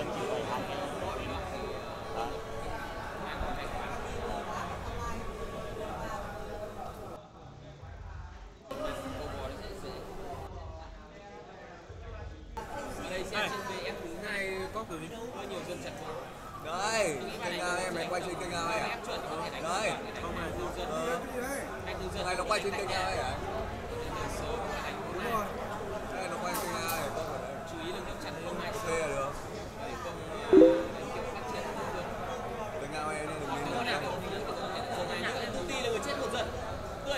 Đấy, kênh em này quay trên kênh ai à? Đấy. Này nó quay trên kênh ai à? Đây nó quay kênh ai? Chú ý đừng chặt lông hai C là được. Kênh ai nên đừng lên. Công ty là người chết một giật. Tươi.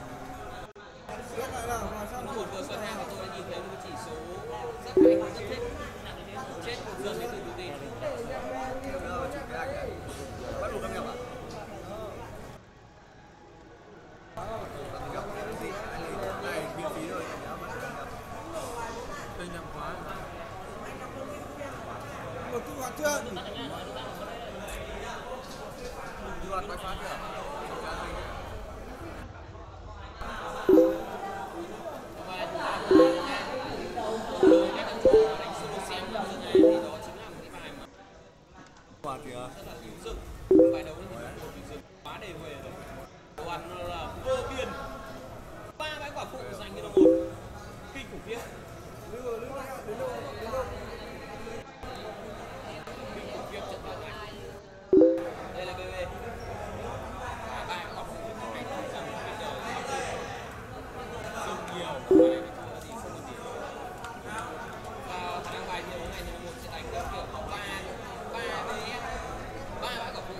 Một vừa xuân hàng tôi đã nhìn thấy một chỉ số rất hay, rất thích. Chết một giật đến từ công ty. Bắt buộc đăng nhập à? Này miễn phí rồi. Kênh nhầm khóa. Một thu hoạch chưa? Thu hoạch quay phát chưa? Quạt kìa. Bài đấu thì quá đề huề rồi. Đồ ăn là vô biên. 3 bãi quả phụ dành cho đồng 1. Kinh khủng khiếp. Kinh khủng khiếp trận đấu này. Đây là BB. 3 quả phụ này không rằng bây giờ dùng nhiều. Và khả năng bài thi đấu này thì đồng 1 sẽ đánh theo kiểu 3 BS. 3 bãi quả phụ.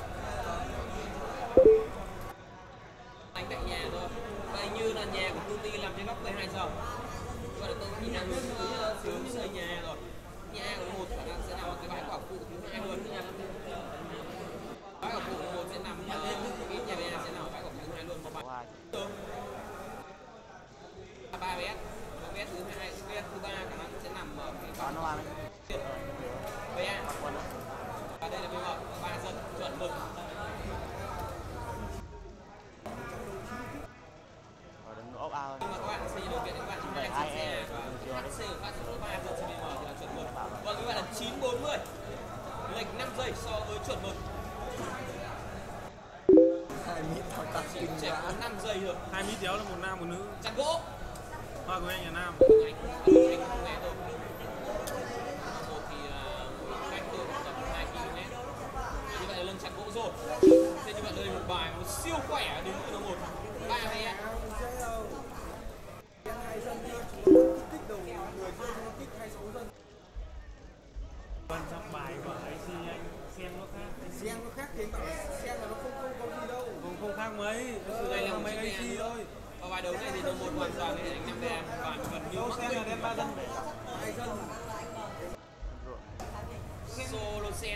Đánh tại nhà thôi. Đây như là nhà của công ty làm trên góc 12 giờ. Vậy là tôi nhìn là hướng xây nhà rồi. Nhà của một khả năng sẽ nằm ở cái bãi quả phụ thứ hai luôn. Bãi quả phụ một sẽ nằm nhà bên nhà bên sẽ nằm ở bãi quả phụ thứ hai luôn. Một bãi. 3 BS. BS thứ hai, BS thứ 3 khả năng sẽ nằm ở cái bãi quả phụ. BA. Và đây là BM 3 dân chuẩn mực. Nhưng mà các bạn xây điều kiện các bạn chúng ta đang trên xe và HC của các số 3 giờ trên BM thì là chuẩn mực. Và các bạn là 940, lệch 5 giây so với chuẩn mực. 2 mít thao tác kinh Chỉ có 5 giây thôi. 2 mít đéo là một nam một nữ. Chặt gỗ. Hoa của anh là nam. Anh không nghe thôi. Một thì cách tôi tầm 2 km. Như vậy là lưng chặt gỗ rồi. Thế như vậy đây một bài một siêu khỏe đến từ 1. 3 hay ạ. Quan trọng bài của ấy thì anh xem nó khác. Xem nó khác thì anh bảo là xem là nó không có gì đâu. Không khác mấy. Đây là mấy AC thôi. Và bài đấu này thì đồng 1 hoàn toàn để đánh 5 đen và gần như Đâu xem là đem 3 dân. 2 dân. Solo sen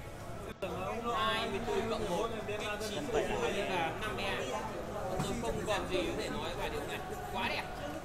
24 cộng 1 9 hay là 5 đen. Tôi không còn gì có thể nói bài đấu này. Quá đẹp.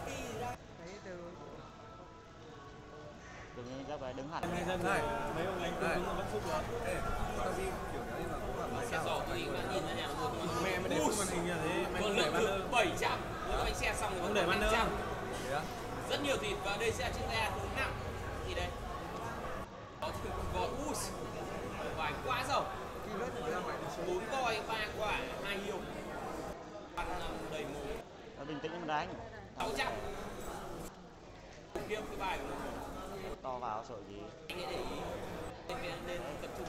Ra bài đứng hẳn. Hai dân này, mấy ông anh cũng đứng vẫn xúc được. Ê, tao đi kiểu như là cũng là Xe giỏ tôi bạn nhìn ra nhà một Mẹ mới để xúc màn hình như thế, mày còn để lượng banner. được 700. Nếu bánh xe xong thì Không để banner. Rất nhiều thịt và đây sẽ trên ra thứ 5. Thì đây. Có thịt gò vài quá giàu. 4 voi, 3 quả, 2 hiêu. Ăn đầy mồm. Bình tĩnh mà đánh. 600. Kiêm cái bài của nó. To vào sợ gì. Anh ấy để ý. Nên tập trung.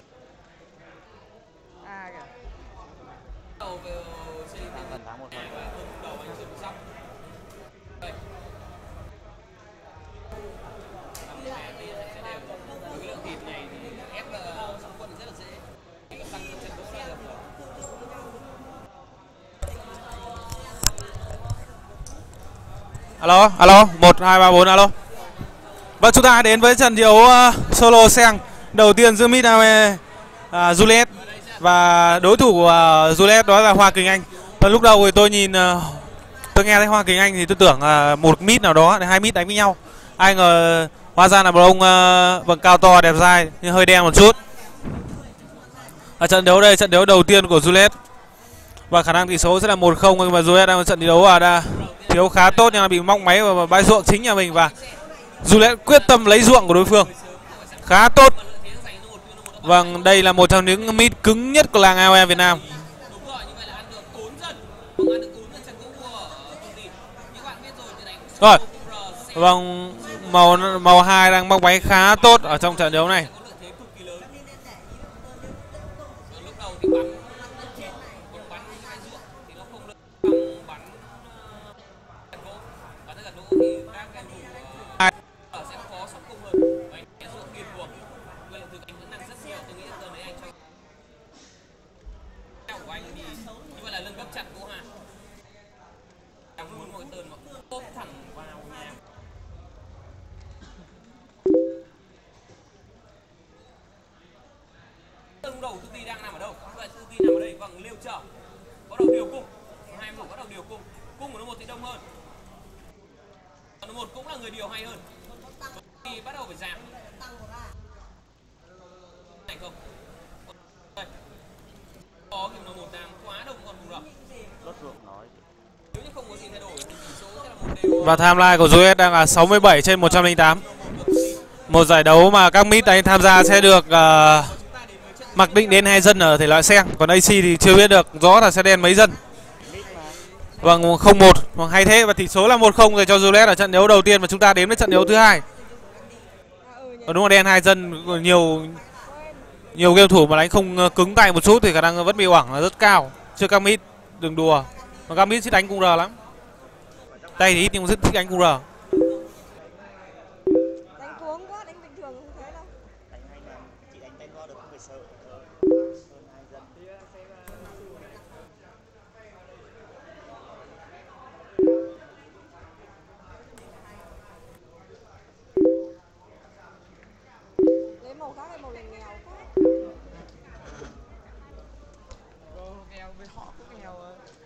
A kìa. Đầu về xây Tầm tháng 1 và đầu anh chuẩn xong. Đây. Sẽ đều. Với cái lượng thịt này thì ép xong quân rất là dễ. Chỉ cần tăng chân đỗ là được. Alo, alo, 1, 2, 3, 4, alo. Vâng, chúng ta đến với trận đấu solo sen đầu tiên giữa Midway Juliet và đối thủ của Juliet đó là Hoa Kình Anh. Và lúc đầu thì tôi nhìn, tôi nghe thấy Hoa Kình Anh thì tôi tưởng một mid nào đó, 2 mid đánh với nhau. Ai ngờ hóa ra là một ông vầng cao to đẹp dai nhưng hơi đen một chút. Ở trận đấu đây, trận đấu đầu tiên của Juliet và khả năng tỷ số sẽ là 1-0, nhưng mà Juliet đang trận thi đấu đã thiếu khá tốt nhưng mà bị móc máy vào bãi ruộng chính nhà mình và Juliet quyết tâm lấy ruộng của đối phương khá tốt. Vâng, đây là một trong những mid cứng nhất của làng AOE Việt Nam. Đúng rồi, như vậy là ăn được 4 dân. Không ăn được 4 dân trận gỗ của công ty. Như bạn biết rồi, từ đánh Rồi. Vâng, màu 2 đang bóc váy khá tốt ở trong trận đấu này. có lợi thế cực kỳ lớn. Ở lúc đầu thì bắn hai ruộng thì nó không được bằng bắn gỗ. Bắn gỗ thì các game thủ sẽ khó sắp cung hơn. Vậy cái ruộng điên cuồng. Vậy là từ anh vẫn đang rất nhiều. Tôi nghĩ là tuần đấy anh cho của anh thì như vậy là lưng gấp chặt gỗ hà. Anh muốn một tơn mà ốp thẳng vào nhà. Tương đầu tư ti đang nằm ở đâu? Vậy tư ti nằm ở đây, vâng, liêu chờ. Bắt đầu điều cung. Hai thủ bắt đầu điều cung. Cung của nó một thì đông hơn. Còn một cũng là người điều hay hơn. Thì bắt đầu phải giảm. Này không? Đây. Có kiểu nó một đang quá đông con vùng rộng. Lót ruộng nói. Nếu như không có gì thay đổi thì tỷ số sẽ là một đều. Và timeline của Juliet đang là 67 trên 108. Một giải đấu mà các mid anh tham gia sẽ được mặc định đến 2 dân ở thể loại sen. Còn AC thì chưa biết được rõ là sẽ đen mấy dân. Vâng, 0-1, vâng, hay thế. Và tỷ số là 1-0 rồi cho Juliet ở trận đấu đầu tiên. Và chúng ta đến với trận đấu thứ hai. Đúng là đen 2 dân. Nhiều game thủ mà đánh không cứng tay một chút thì khả năng vẫn bị oảng là rất cao. Chưa các mid, đừng đùa. Mà các mid thích đánh cung R lắm. Tay thì ít nhưng rất thích đánh cung R. Đánh cuống quá, đánh bình thường không thế đâu. Đánh hay mà chị đánh tay to được không phải sợ. Hơn 2 dân. Lấy màu khác hay màu này nghèo quá. Nghèo với họ cũng nghèo.